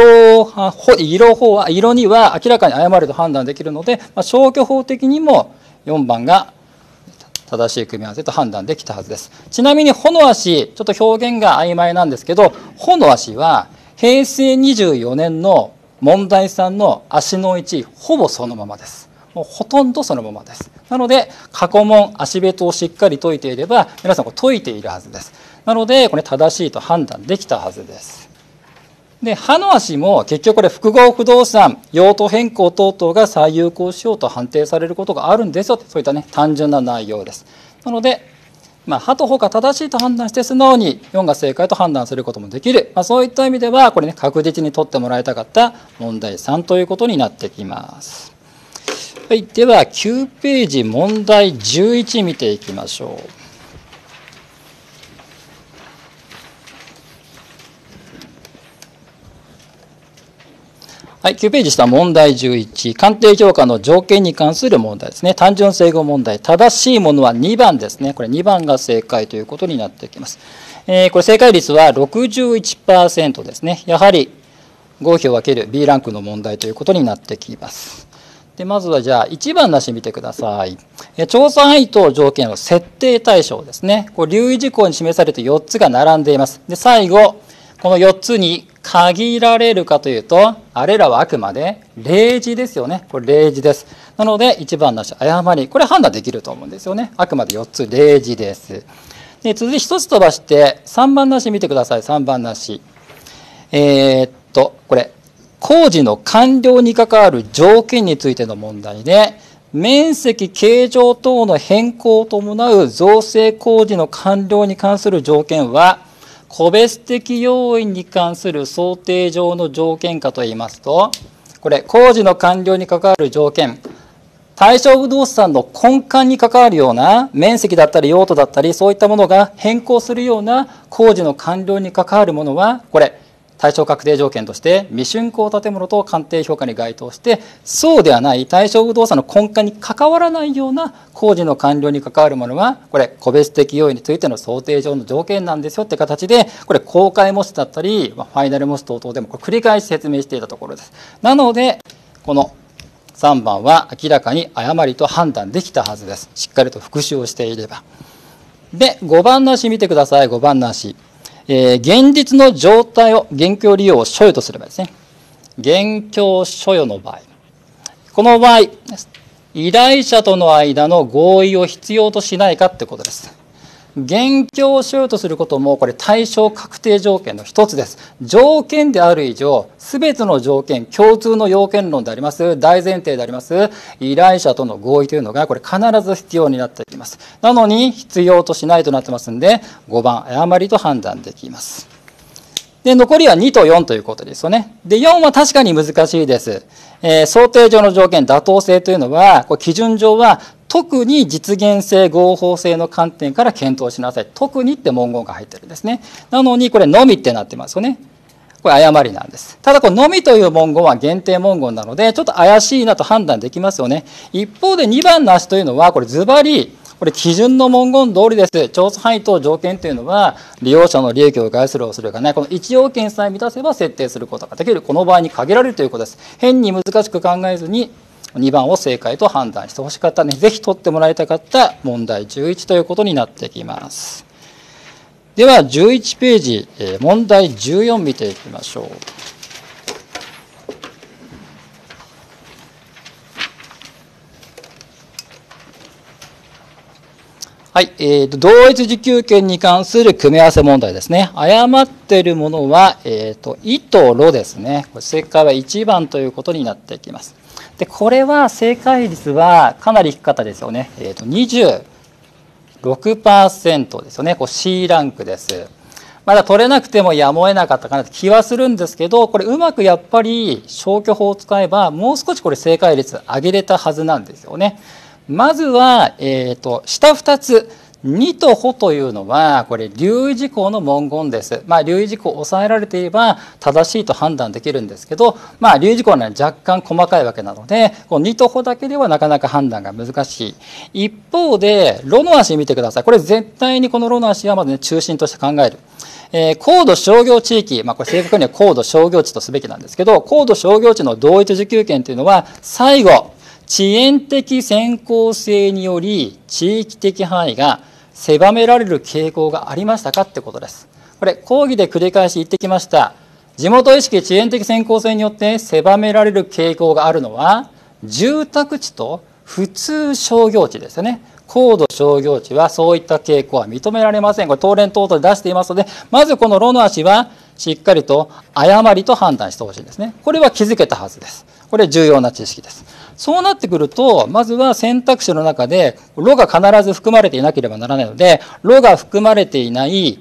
には明らかに誤りと判断できるので、消去法的にも4番が正しい組み合わせと判断できたはずです。ちなみにほの足、ちょっと表現が曖昧なんですけど、ほの足は平成24年の問題3の足の位置ほぼそのままです。もうほとんどそのままです。なので過去問足べとをしっかり解いていれば皆さん解いているはずです。なのでこれ正しいと判断できたはずです。で歯の足も結局これ複合不動産用途変更等々が再有効しようと判定されることがあるんですよ、そういった単純な内容です。なので歯とほが正しいと判断して素直に4が正解と判断することもできる、そういった意味ではこれ確実に取ってもらいたかった問題3ということになってきます。はい、では9ページ問題11見ていきましょう。はい、9ページ下問題11、鑑定評価の条件に関する問題ですね。単純整合問題、正しいものは2番ですね。これ2番が正解ということになってきます。これ正解率は 61% ですね。やはり合否を分ける B ランクの問題ということになってきます。でまずはじゃあ1番なし見てください。調査範囲等条件の設定対象ですね。これ留意事項に示されて4つが並んでいます。で最後この4つに限られるかというと、あれらはあくまで例示ですよね。これ例示です。なので1番なし誤り、これ判断できると思うんですよね。あくまで4つ例示です。で続いて1つ飛ばして3番なし見てください。3番なし。これ工事の完了に関わる条件についての問題で、面積形状等の変更を伴う造成工事の完了に関する条件は個別的要因に関する想定上の条件かといいますと、これ工事の完了に関わる条件、 対象不動産の根幹に関わるような面積だったり用途だったりそういったものが変更するような工事の完了に関わるものはこれ対象確定条件として未竣工建物と鑑定評価に該当してそうではない対象不動産の根幹に関わらないような工事の完了に関わるものはこれ個別的要因についての想定上の条件なんですよって形でこれ公開模試だったりファイナル模試等々でもこれ繰り返し説明していたところです。なのでこの3番は明らかに誤りと判断できたはずです。しっかりと復習をしていれば。で、5番の足見てください。5番の足。現実の状態を現況利用を所有とすればですね。現況所有の場合。この場合、依頼者との間の合意を必要としないかってことです。現況所有とすることもこれ対象確定条件の一つです。条件である以上、すべての条件、共通の要件論であります、大前提であります、依頼者との合意というのがこれ必ず必要になってきます。なのに必要としないとなってますんで、5番誤りと判断できます。で、残りは2と4ということですよね。で、4は確かに難しいです。想定上の条件、妥当性というのは、これ基準上は特に実現性、合法性の観点から検討しなさい。特にって文言が入ってるんですね。なのにこれのみってなってますよね。これ誤りなんです。ただこののみという文言は限定文言なので、ちょっと怪しいなと判断できますよね。一方で2番の足というのは、これズバリ、これ基準の文言通りです。調査範囲等条件というのは、利用者の利益を害する恐れがない。この1要件さえ満たせば設定することができる。この場合に限られるということです。変に難しく考えずに、2番を正解と判断してほしかったね。ぜひ取ってもらいたかった問題11ということになってきます。では11ページ、問題14見ていきましょう。はい、同一受給権に関する組み合わせ問題ですね。誤っているものは、いとろですね。これ正解は1番ということになってきます。で、これは正解率はかなり低かったですよね。26% ですよね。こう C ランクです。まだ取れなくてもやむを得なかったかなって気はするんですけど、これうまくやっぱり消去法を使えば、もう少しこれ正解率上げれたはずなんですよね。まずは、下2つ。2とほというのは、これ、留意事項の文言です。留意事項を抑えられていれば正しいと判断できるんですけど、留意事項は若干細かいわけなので、この2とほだけではなかなか判断が難しい。一方で、ロの足見てください。これ絶対にこのロの足はまずね、中心として考える。高度商業地域、これ正確には高度商業地とすべきなんですけど、高度商業地の同一受給権というのは、最後、遅延的先行性により地域的範囲が狭められる傾向がありましたかってことです。これ講義で繰り返し言ってきました。地元意識遅延的先行性によって狭められる傾向があるのは住宅地と普通商業地ですよね。高度商業地はそういった傾向は認められません。これ東連等々で出していますので、まずこのロの足はしっかりと誤りと判断してほしいんですね。これは気づけたはずです。これ重要な知識です。そうなってくると、まずは選択肢の中で、ロが必ず含まれていなければならないので、ロが含まれていない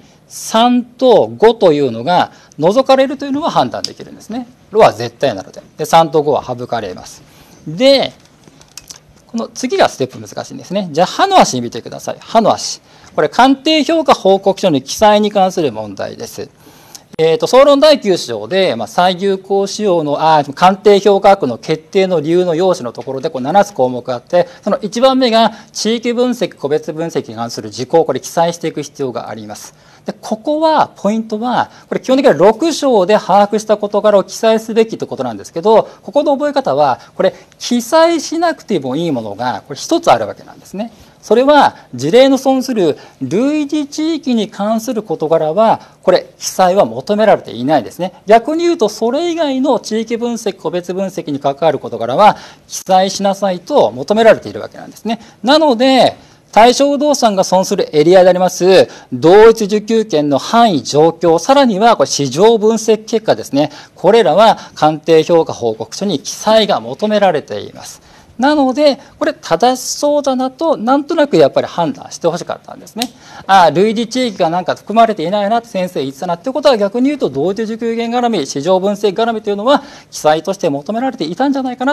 3と5というのが除かれるというのは判断できるんですね。ロは絶対なので。で、3と5は省かれます。で、この次がステップ難しいんですね。じゃあ、歯の足見てください。歯の足。これ、鑑定評価報告書の記載に関する問題です。総論第9章で、最有効使用の、鑑定評価額の決定の理由の要旨のところで、こう7つ項目があって、その1番目が地域分析、個別分析に関する事項、これ記載していく必要があります。で、ここは、ポイントは、これ基本的には6章で把握した事柄を記載すべきということなんですけど、ここの覚え方は、これ、記載しなくてもいいものが、これ一つあるわけなんですね。それは事例の損する類似地域に関する事柄はこれ記載は求められていないんですね。逆に言うとそれ以外の地域分析個別分析に関わる事柄は記載しなさいと求められているわけなんですね。なので対象不動産が損するエリアであります同一受給権の範囲状況、さらにはこれ市場分析結果ですね。これらは鑑定評価報告書に記載が求められています。なので、これ正しそうだなと、なんとなくやっぱり判断してほしかったんですね。類似地域がなんか含まれていないなって先生言ってたなってことは逆に言うと、同一受給権絡み、市場分析絡みというのは記載として求められていたんじゃないかな。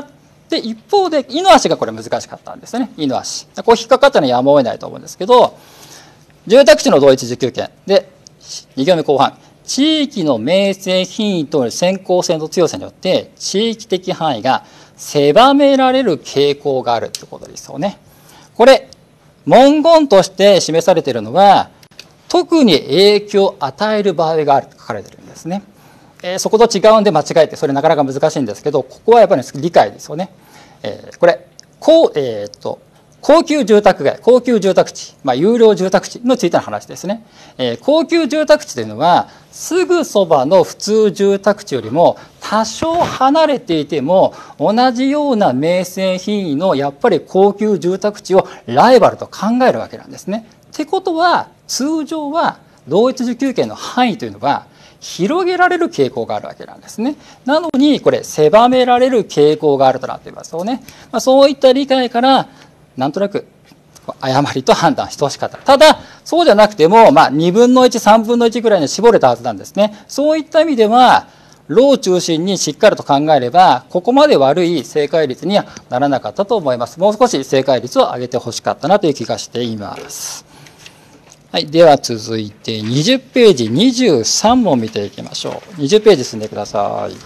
で、一方で、イの足がこれ難しかったんですよね。イの足。こう引っかかったのはやむを得ないと思うんですけど、住宅地の同一受給権。で、2行目後半。地域の名声品位と先行性の強さによって、地域的範囲が狭められる傾向があるということですよね。これ、文言として示されているのは、特に影響を与える場合があると書かれているんですね。そこと違うんで間違えて、それなかなか難しいんですけど、ここはやっぱり理解ですよね。これ、高級住宅街、高級住宅地、有料住宅地についての話ですね。高級住宅地というのは、すぐそばの普通住宅地よりも多少離れていても、同じような名声品位のやっぱり高級住宅地をライバルと考えるわけなんですね。ってことは、通常は同一受給権の範囲というのは、広げられる傾向があるわけなんですね。なのに、これ、狭められる傾向があるとなっていますよね。そういった理解から、なんとなく、誤りと判断してほしかった。ただ、そうじゃなくても、2分の1、3分の1ぐらいに絞れたはずなんですね。そういった意味では、ロを中心にしっかりと考えれば、ここまで悪い正解率にはならなかったと思います。もう少し正解率を上げてほしかったなという気がしています。はい、では続いて20ページ23問見ていきましょう。20ページ進んでください。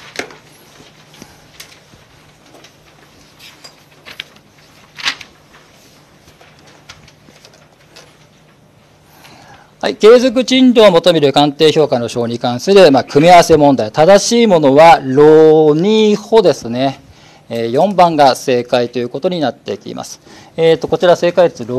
はい、継続賃料を求める鑑定評価の章に関する、組み合わせ問題。正しいものは、ロニホですね。4番が正解ということになってきます。こちら正解率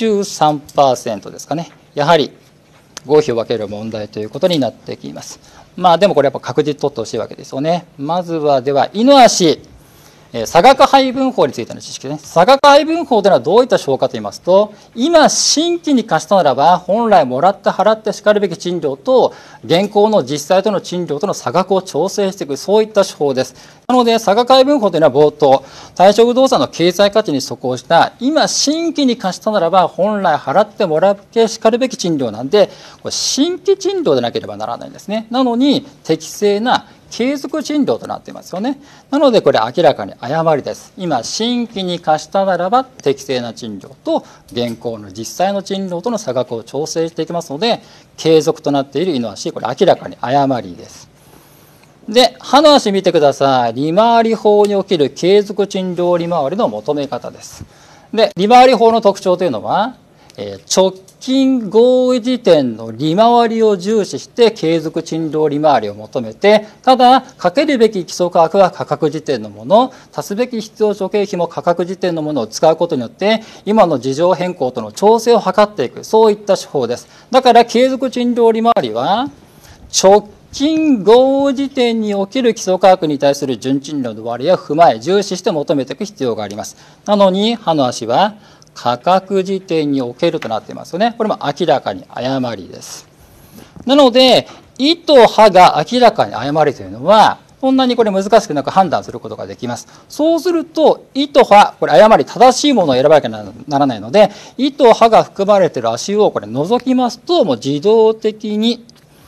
63% ですかね。やはり合否を分ける問題ということになってきます。でもこれやっぱ確実取ってほしいわけですよね。まずはでは、イの足。差額配分法についての知識ですね。差額配分法というのはどういった手法かといいますと、今新規に貸したならば、本来もらって払ってしかるべき賃料と、現行の実際との賃料との差額を調整していく、そういった手法です。なので、差額配分法というのは冒頭、対象不動産の経済価値に即応した、今新規に貸したならば、本来払ってもらってしかるべき賃料なんで、これ新規賃料でなければならないんですね。なのに、適正な継続賃料となっていますよね。なのでこれ明らかに誤りです。今新規に貸したならば適正な賃料と現行の実際の賃料との差額を調整していきますので、継続となっているイの足、これ明らかに誤りです。で、歯の足見てください。利回り法における継続賃料利回りの求め方です。で、利回り法の特徴というのは、直近合意時点の利回りを重視して継続賃料利回りを求めて、ただかけるべき基礎価格は価格時点のもの、足すべき必要諸経費も価格時点のものを使うことによって今の事情変更との調整を図っていく、そういった手法です。だから継続賃料利回りは直近合意時点における基礎価格に対する純賃料の割合を踏まえ重視して求めていく必要があります。なのに歯の足は価格時点におけるとなっていますよね。これも明らかに誤りです。なので、イと歯が明らかに誤りというのは、そんなにこれ難しくなく判断することができます。そうすると、イと歯、これ誤り、正しいものを選ばなきゃならないので、イと歯が含まれている足をこれ除きますと、もう自動的に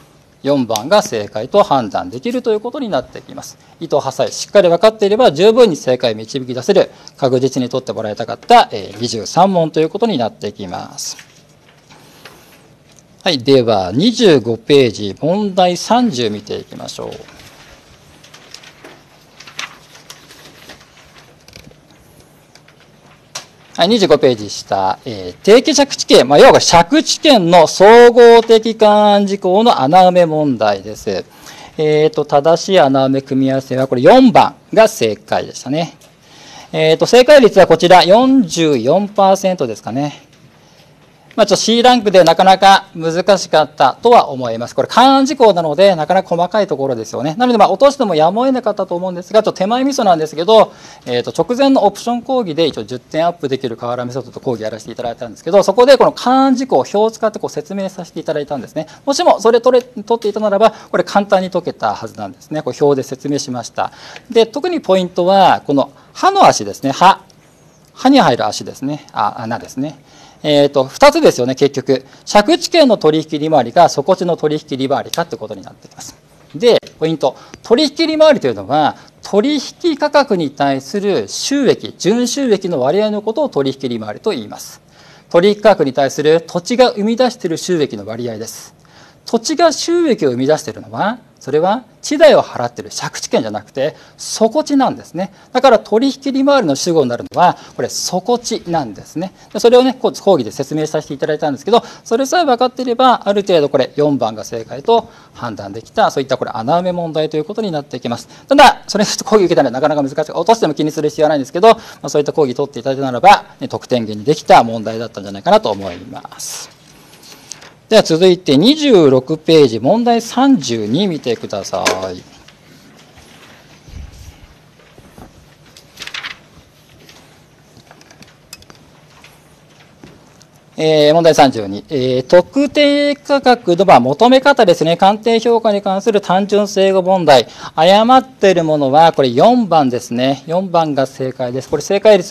4番が正解と判断できるということになってきます。意と歯さえしっかり分かっていれば十分に正解を導き出せる、確実に取ってもらいたかった23問ということになってきます。はい、では25ページ問題30見ていきましょう。はい、25ページ下、定期借地権、要は借地権の総合的勘案事項の穴埋め問題です。正しい穴埋め組み合わせはこれ4番が正解でしたね。正解率はこちら 44% ですかね。ちょっと C ランクでなかなか難しかったとは思います。これ、勘案事項なので、なかなか細かいところですよね。なので、落としてもやむを得なかったと思うんですが、ちょっと手前味噌なんですけど、直前のオプション講義で一応10点アップできる河原メソッドと講義やらせていただいたんですけど、そこでこの勘案事項、表を使って説明させていただいたんですね。もしもそれ取っていたならば、これ簡単に解けたはずなんですね。これ表で説明しました。で、特にポイントは、この歯の足ですね。歯に入る足ですね。穴ですね。2つですよね、結局。借地権の取引利回りか、底地の取引利回りかってことになってきます。 で、ポイント。取引利回りというのは、取引価格に対する収益、純収益の割合のことを取引利回りと言います。取引価格に対する土地が生み出している収益の割合です。土地が収益を生み出しているのは、それは地代を払っている借地権じゃなくて底地なんですね。だから取引利回りの主語になるのはこれ底地なんですね。それをね講義で説明させていただいたんですけど、それさえ分かっていればある程度これ4番が正解と判断できた、そういったこれ穴埋め問題ということになってきます。ただそれ講義受けたらなかなか難しい、落としても気にする必要はないんですけど、そういった講義取っていただいたならば、得点源にできた問題だったんじゃないかなと思います。では続いて26ページ問題32見てください。問題32、特定価格の求め方ですね。鑑定評価に関する単純整合問題。誤っているものはこれ4番ですね。4番が正解です。これ正解率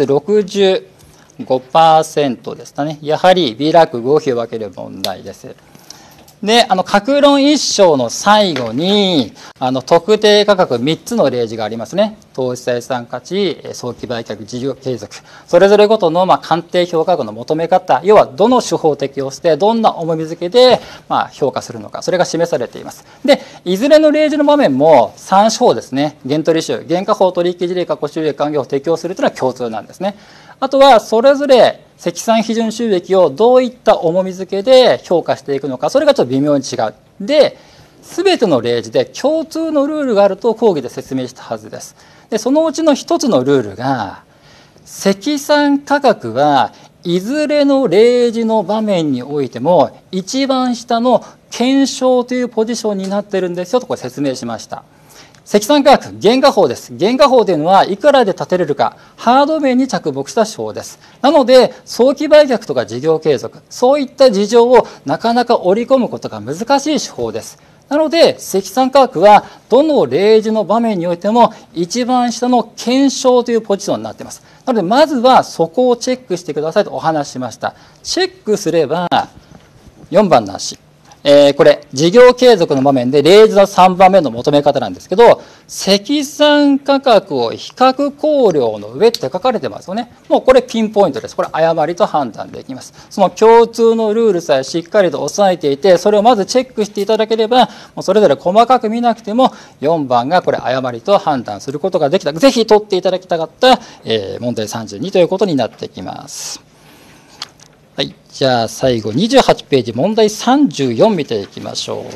65% でしたね。やはり B ランク合否を分ける問題です。で、各論1章の最後に、特定価格3つの例示がありますね。投資採算価値、早期売却、事業継続。それぞれごとの、鑑定評価額の求め方、要はどの手法を適用して、どんな重み付けで、評価するのか、それが示されています。で、いずれの例示の場面も3手法ですね。原取収、原価法取引事例、過去収益還元を適用するというのは共通なんですね。あとは、それぞれ、積算批准収益をどういった重み付けで評価していくのか、それがちょっと微妙に違う。で、すべての例示で共通のルールがあると講義で説明したはずです。で、そのうちの一つのルールが、積算価格はいずれの例示の場面においても、一番下の検証というポジションになっているんですよとこれ説明しました。積算価格、原価法です。原価法というのはいくらで立てれるか、ハード面に着目した手法です。なので、早期売却とか事業継続、そういった事情をなかなか織り込むことが難しい手法です。なので、積算価格はどの例示の場面においても一番下の検証というポジションになっています。なので、まずはそこをチェックしてくださいとお話ししました。チェックすれば、4番なし。これ、事業継続の場面で例示の3番目の求め方なんですけど、積算価格を比較考慮の上って書かれてますよね。もうこれピンポイントです。これ誤りと判断できます。その共通のルールさえしっかりと押さえていて、それをまずチェックしていただければ、もうそれぞれ細かく見なくても、4番がこれ誤りと判断することができた。ぜひ取っていただきたかった、問題32ということになってきます。はい。じゃあ最後28ページ問題34見ていきましょう。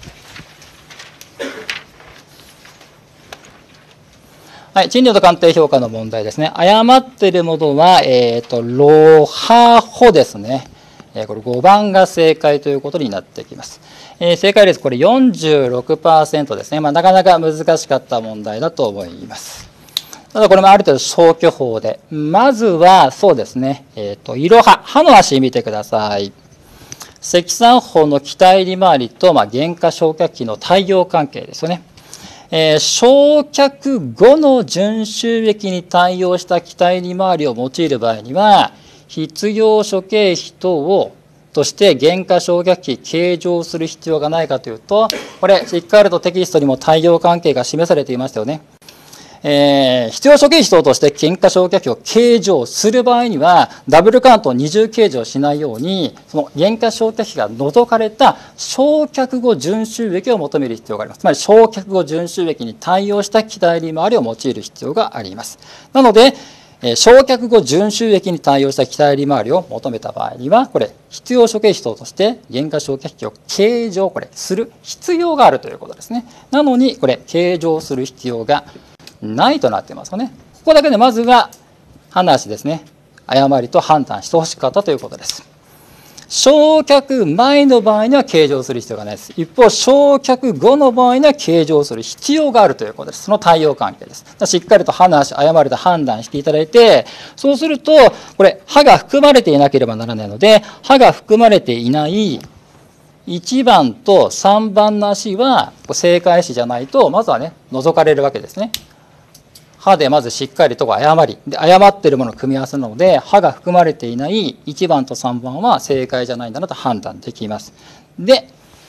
はい。賃料と鑑定評価の問題ですね。誤っているものは、ロハホですね。これ5番が正解ということになってきます。正解率これ 46% ですね。なかなか難しかった問題だと思います。ただこれもある程度消去法で。まずは、そうですね。いろは、歯の足見てください。積算法の期待利回りと、原価償却費の対応関係ですよね。償却後の純収益に対応した期待利回りを用いる場合には、必要諸経費等をとして原価償却費計上する必要がないかというと、これ、しっかりとテキストにも対応関係が示されていましたよね。必要諸経費等として原価償却費を計上する場合には、ダブルカウントを二重計上しないように、その原価償却費が除かれた償却後純収益を求める必要があります。つまり、償却後純収益に対応した期待利回りを用いる必要があります。なので、償却後純収益に対応した期待利回りを求めた場合には、これ、必要諸経費等として原価償却費を計上、これ、する必要があるということですね。なのに、これ、計上する必要がないとなっていますよね。ここだけでまずは話ですね。誤りと判断してほしかったということです。償却前の場合には計上する必要がないです。一方、償却後の場合には計上する必要があるということです。その対応関係です。しっかりと話、誤りと判断していただいて、そうすると、これ、歯が含まれていなければならないので、歯が含まれていない1番と3番の足は正解詞じゃないと、まずはね、除かれるわけですね。歯でまずしっかりと誤り。で、誤っているものの組み合わせなので、歯が含まれていない1番と3番は正解じゃないんだなと判断できます。で、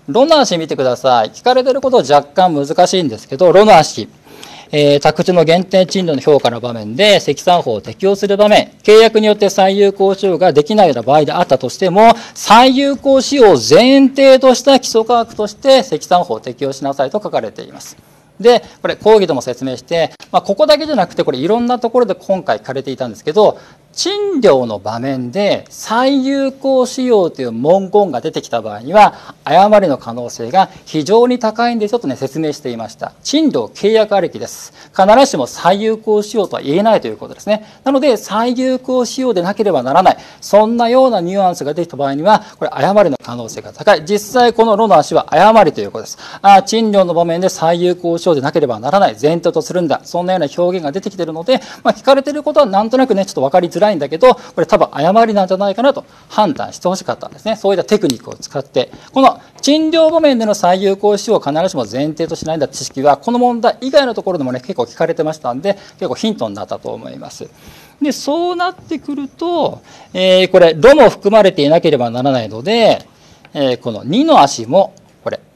ロの足見てください。聞かれてることは若干難しいんですけど、ロの足。宅地の限定賃料の評価の場面で積算法を適用する場面、契約によって再有効使用ができないような場合であったとしても、再有効使用を前提とした基礎価格として積算法を適用しなさいと書かれています。で、これ講義でも説明して、ここだけじゃなくて、これいろんなところで今回書かれていたんですけど、賃料の場面で再有効使用という文言が出てきた場合には誤りの可能性が非常に高いんですよと説明していました。賃料契約ありきです。必ずしも再有効使用とは言えないということですね。なので再有効使用でなければならない、そんなようなニュアンスが出てきた場合にはこれ誤りの可能性が高い。実際このロの足は誤りということです。賃料の場面で再有効使用でなければならない前提とするんだ、そんなような表現が出てきているので、聞かれていることはなんとなくねちょっと分かりづらいんだけど、これ多分誤りなんじゃないかなと判断してほしかったんですね。そういったテクニックを使ってこの賃料場面での再有効使用を必ずしも前提としないんだ知識はこの問題以外のところでもね結構聞かれてましたんで、結構ヒントになったと思います。でそうなってくると、これロも含まれていなければならないので、この2の足もこれ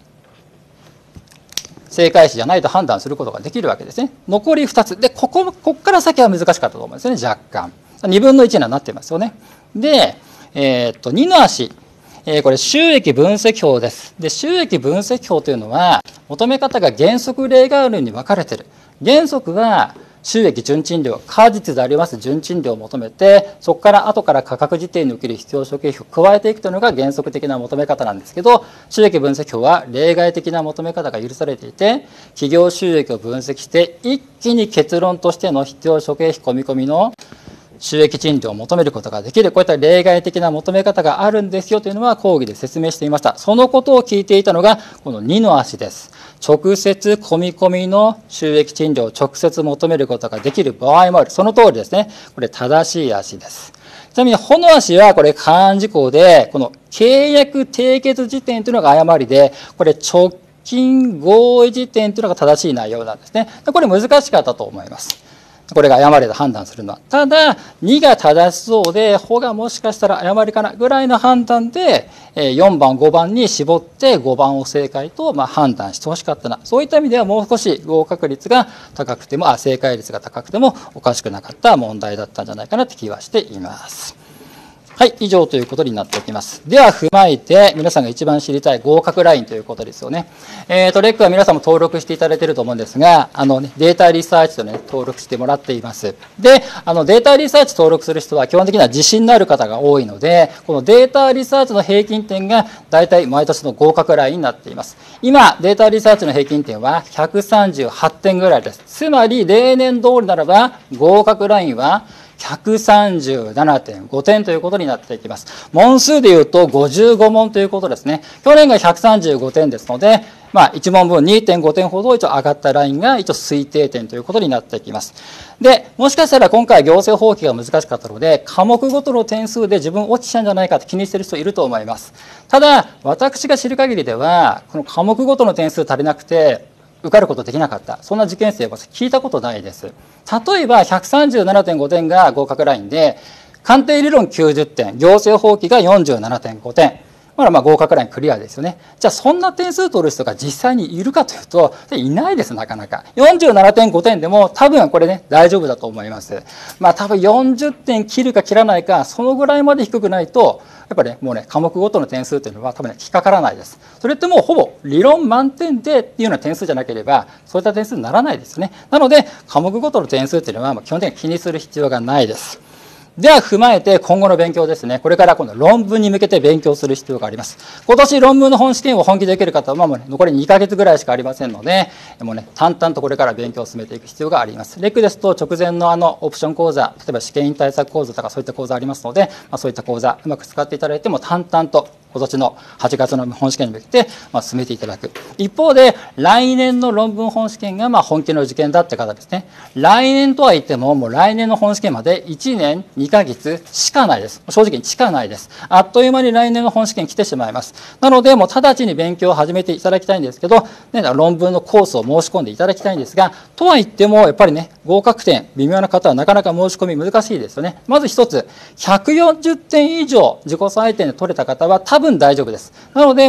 正解詞じゃないと判断することができるわけですね。残り2つでここから先は難しかったと思うんですね。若干2分の1にはなってますよね。で、2の足、これ収益分析法です。で収益分析法というのは求め方が原則例外類に分かれている。原則は収益純賃料、果実であります純賃料を求めて、そこから後から価格時点における必要諸経費を加えていくというのが原則的な求め方なんですけど、収益分析法は例外的な求め方が許されていて、企業収益を分析して一気に結論としての必要諸経費込み込みの収益賃料を求めることができる、こういった例外的な求め方があるんですよというのは講義で説明していました。そのことを聞いていたのがこの2の足です。直接込み込みの収益賃料を直接求めることができる場合もある。その通りですね。これ正しい足です。ちなみにほの足はこれ勘案事項で、この契約締結時点というのが誤りで、これ直近合意時点というのが正しい内容なんですね。これ難しかったと思います。これが誤りと判断するのは。ただ、2が正しそうで、ほがもしかしたら誤りかなぐらいの判断で、4番、5番に絞って5番を正解と判断してほしかったな。そういった意味ではもう少し合格率が高くても、正解率が高くてもおかしくなかった問題だったんじゃないかなって気はしています。はい、以上ということになっておきます。では踏まえて、皆さんが一番知りたい合格ラインということですよね。レックは皆さんも登録していただいていると思うんですが、データリサーチとね、登録してもらっています。で、データリサーチ登録する人は基本的には自信のある方が多いので、このデータリサーチの平均点が大体毎年の合格ラインになっています。今、データリサーチの平均点は138点ぐらいです。つまり、例年通りならば合格ラインは137.5 点ということになっていきます。問数でいうと55問ということですね。去年が135点ですので、1問分 2.5 点ほど一応上がったラインが一応推定点ということになっていきます。で、もしかしたら今回行政法規が難しかったので、科目ごとの点数で自分落ちちゃうんじゃないかって気にしている人いると思います。ただ、私が知る限りでは、この科目ごとの点数足りなくて、受かることできなかった。そんな受験生は聞いたことないです。例えば 137.5 点が合格ラインで、鑑定理論90点、行政法規が 47.5 点。合格ラインクリアですよね。じゃあそんな点数取る人が実際にいるかというと、いないです、なかなか。47.5 点でも多分これね、大丈夫だと思います。多分40点切るか切らないか、そのぐらいまで低くないと、やっぱりね、もうね、科目ごとの点数っていうのは多分ね、引っかからないです。それってもうほぼ理論満点でっていうような点数じゃなければ、そういった点数にならないですね。なので、科目ごとの点数っていうのは基本的に気にする必要がないです。では踏まえて今後の勉強ですね。これから今度論文に向けて勉強する必要があります。今年論文の本試験を本気で受ける方はもう、残り2ヶ月ぐらいしかありませんので、もうね、淡々とこれから勉強を進めていく必要があります。レックですと直前のオプション講座、例えば試験対策講座とかそういった講座ありますので、そういった講座うまく使っていただいても淡々と今年の8月の本試験に向けて進めていただく。一方で来年の論文本試験が本気の受験だって方ですね。来年とは言ってももう来年の本試験まで1年2ヶ月しかないです。正直にしかないです。あっという間に来年の本試験来てしまいます。なのでもう直ちに勉強を始めていただきたいんですけど、論文のコースを申し込んでいただきたいんですが、とは言ってもやっぱりね、合格点微妙な方はなかなか申し込み難しいですよね。まず一つ、140点以上自己採点で取れた方は多分大丈夫です。なのでもうね、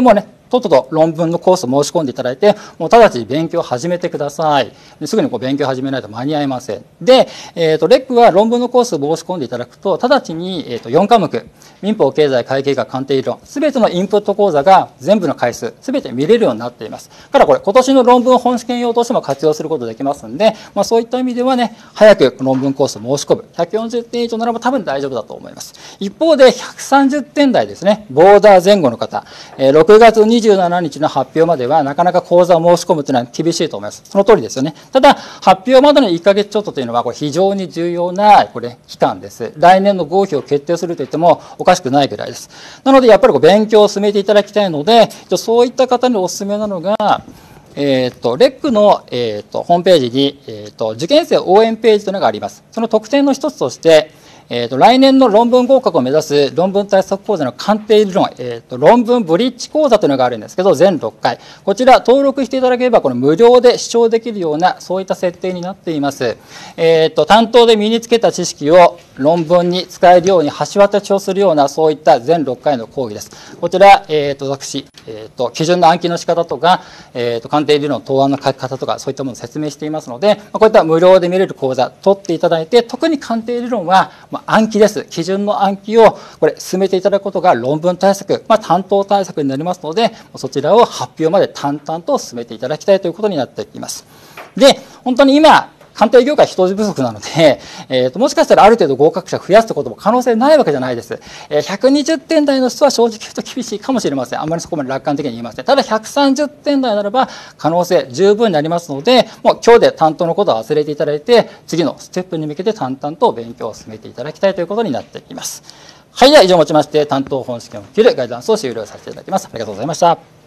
とっとと論文のコースを申し込んでいただいて、もう直ちに勉強を始めてください。すぐに勉強を始めないと間に合いません。で、レックは論文のコースを申し込んでいただくと、直ちに、4科目、民法、経済、会計学、鑑定理論、すべてのインプット講座が全部の回数、すべて見れるようになっています。だからこれ、今年の論文本試験用としても活用することできますので、そういった意味ではね、早く論文コースを申し込む。140点以上ならば多分大丈夫だと思います。一方で、130点台ですね、ボーダー前後の方、6月27日の発表までは、なかなか講座を申し込むというのは厳しいと思います。その通りですよね。ただ、発表までの1ヶ月ちょっとというのは、これ非常に重要な、期間です。来年の合否を決定すると言ってもおかしくないぐらいです。なので、やっぱり勉強を進めていただきたいので、そういった方にお勧めなのが、レックの、ホームページに、受験生応援ページというのがあります。その特典の一つとして、来年の論文合格を目指す論文対策講座の鑑定理論、論文ブリッジ講座というのがあるんですけど、全6回。こちら登録していただければ、これ無料で視聴できるような、そういった設定になっています。担当で身につけた知識を論文に使えるように橋渡しをするような、そういった全6回の講義です。こちら、私、基準の暗記の仕方とか、鑑定理論、答案の書き方とか、そういったものを説明していますので、こういった無料で見れる講座、取っていただいて、特に鑑定理論は、暗記です。基準の暗記を進めていただくことが論文対策、担当対策になりますので、そちらを発表まで淡々と進めていただきたいということになっています。で、本当に今、鑑定業界人手不足なので、もしかしたらある程度合格者を増やすということも可能性ないわけじゃないです。120点台の人は正直言うと厳しいかもしれません。あんまりそこまで楽観的に言いません。ただ130点台ならば可能性十分になりますので、もう今日で担当のことは忘れていただいて、次のステップに向けて淡々と勉強を進めていただきたいということになっています。はい、では以上をもちまして担当本試験を受けるガイダンスを終了させていただきます。ありがとうございました。